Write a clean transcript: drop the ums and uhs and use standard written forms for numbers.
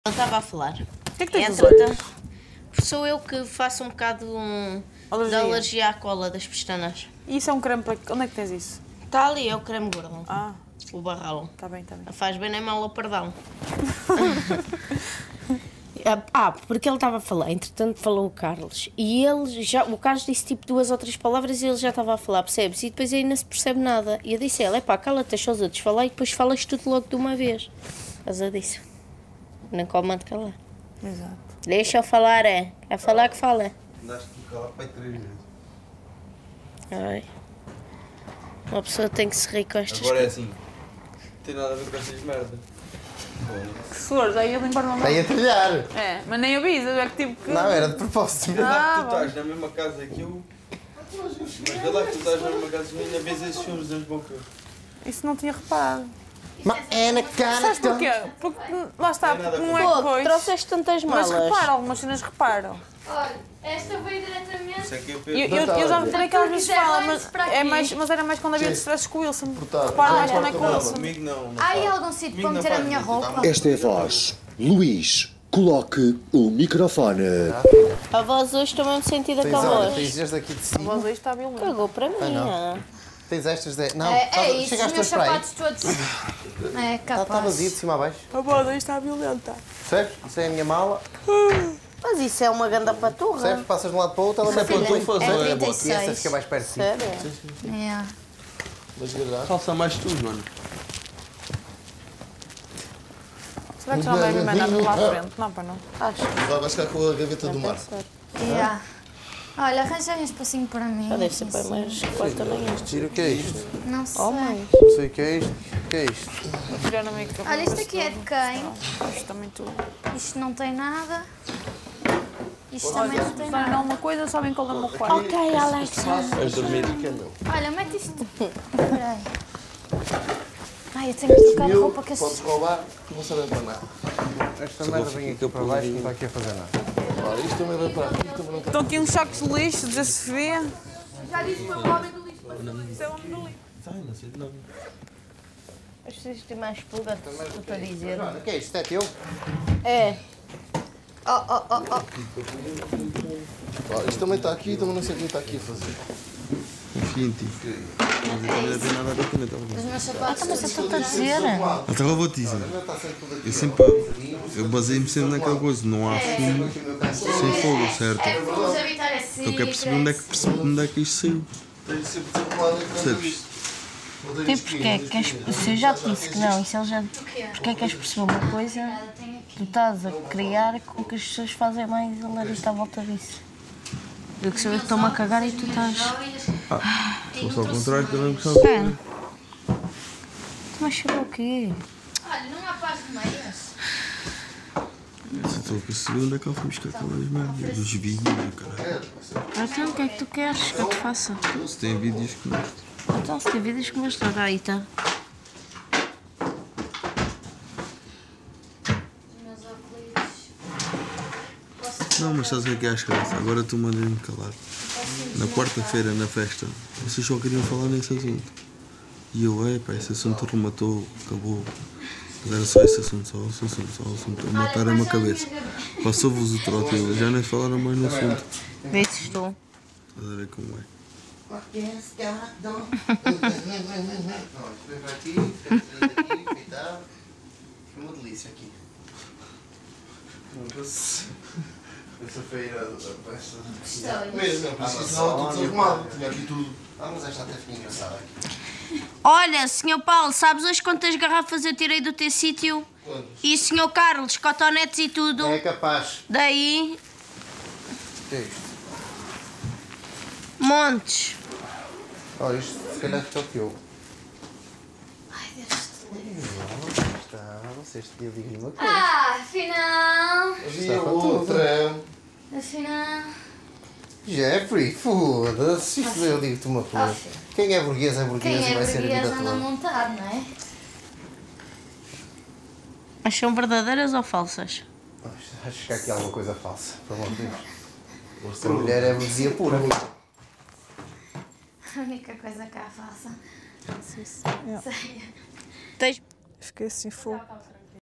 Não estava a falar. O que é que tens nos olhos? Sou eu que faço um bocado de alergia à cola das pestanas. E isso é um creme para... Onde é que tens isso? Está ali, é o creme gordo. Ah. O barral. Está bem, está bem. Faz bem nem mal ao pardão. Porque ele estava a falar, entretanto falou o Carlos. E o Carlos disse tipo 2 ou 3 palavras e ele já estava a falar, percebes? E depois aí não se percebe nada. E eu disse a ele, cala-te, deixa os outros falar e depois falas tudo logo de uma vez. Mas eu disse, não comando calar. Exato. Deixa eu falar, é falar que fala. Andaste-me calar para aí 3 vezes. Ai. Uma pessoa tem que se rir com estas Agora é coisas. assim, não tem nada a ver com essas merdas. Se fores, aí a limpar uma mão. Está aí a trilhar. É, mas nem avisa, é que tipo que... Não, era de propósito. Tu estás na mesma casa que eu, mas vê lá que tu estás na mesma casa que eu, ainda vês esses filmes das bocas. Isso não tinha reparado. Mas é na cara. Sabes porquê? Porque lá está, porque não é Pô, depois. trouxeste tantas Mas malas. repara, algumas cenas reparam. Olha, esta veio diretamente. Isso é que Eu já reparei que ela às vezes fala, mas mas era mais quando havia stresses com o Wilson. Portanto, Repara mais quando é com o Não, Wilson. comigo não. Há aí algum sítio para meter a minha roupa? Esta é a voz. Luís, coloque o microfone. A voz hoje estou mesmo sentida com a voz. Tens este aqui de A cima. voz aí está violenta. Cagou para mim, não. Tens estas de... Não, É isso, chega os às meus tuas para aí. sapatos todos. É Está capaz. vazio de cima a baixo. A voz aí está violenta. Percebes? Isso é a minha mala. Mas isso é uma ganda paturra. Percebes? Passas de um lado para o outro, ela Essa mete filha o tufas. é A 36. criança fica mais perto de si. Sério? Yeah. Calça mais tu, Joana. Será que já não deve mais nada lá à frente? Não, pá, não. Vai ficar com a gaveta do mar. Yeah. Olha, arranjei um espacinho para mim. Já deve ser para mais 4 da manhã. Tira o que é isto? Não sei. Oh, mãe. Não sei o que é isto. O que é isto? Vou tirar no microfone. Olha, isto aqui é de quem? Isto também tudo. Isto não tem nada. Isto também não tem Se nada. alguma coisa, sabem qual é o meu quarto. Ok, Alexa. Vais dormir? Olha, mete isto. Espera aí. Ai, eu tenho que trocar de roupa que Podes roubar, não vou saber para nada. Esta merda vem aqui para baixo e não está aqui a fazer nada. Olha, isto também vai para aqui, isto também não Estão aqui uns sacos de lixo, da Sofia. Já disse o meu homem do lixo. Isto é o homem do lixo. Não sei de nada. As pessoas têm mais pulga, estou a dizer. Joana, o que é isto? É teu? É. Olha, isto também está aqui, também não sei o que está aqui a fazer. Confia em ti. Mas eu também não tenho nada a ver com ele. Os meus sapatos. Mas eu estou a dizer. Até agora vou te dizer. Eu sempre. Eu baseio-me sempre naquela coisa. Não há fumo sem fogo, certo? Vamos evitar assim. Então quero perceber onde é que isto saiu. Percebes? Tipo, porque é que queres... Se eu já te disse que não, e se ele já... Porque é que queres perceber uma coisa? Tu estás a criar com que as pessoas fazem mais alarista à volta disso. Eu que saber que estou-me a cagar e tu estás... Se fosse ao contrário, também gostava de É. saber. Tu vais saber o quê? Olha, não há paz de meias. Se estou a perceber onde é que ele foi buscar aquelas merdas. Dos vídeos e caralho. Então, o que é que tu queres que eu te faça? Se tem vídeos que mostram. Então, se tem vídeos que mostram, aí está. Não, mas sabes o que é às graça? Agora tu mandas-me calar. Na quarta-feira, na festa, vocês só queriam falar nesse assunto. E eu, esse assunto rematou, acabou. Mas era só esse assunto, só esse assunto. Mataram-me a cabeça. Passou-vos o trote, já nem falaram mais no assunto. Vê se estou. Estás a ver como é? Olha, isto vem para aqui, feitado. Foi uma delícia aqui. Essa feira, mesmo, não precisava tudo desarrumado. Tinha aqui tudo. Mas esta até fica engraçada aqui. Olha, Sr. Paulo, sabes hoje quantas garrafas eu tirei do teu sítio? E Sr. Carlos, cotonetes e tudo? É capaz. Daí, O que é isto? montes. Olha, isto se calhar ficou que eu. Ai, Deus. Está, vocês tinham digno uma coisa. Ah, afinal. Havia outra. Afinal. Jeffrey, foda-se. Isto eu digo-te uma coisa. Quem é burguês Quem e é vai ser a burguês vida anda toda. montado, não é? Mas são verdadeiras ou falsas? Acho que há aqui alguma coisa falsa, pelo amor de Deus. Esta mulher é burguesia pura. A única coisa que há falsa. Yeah. Sei. Tens... Fiquei assim fogo.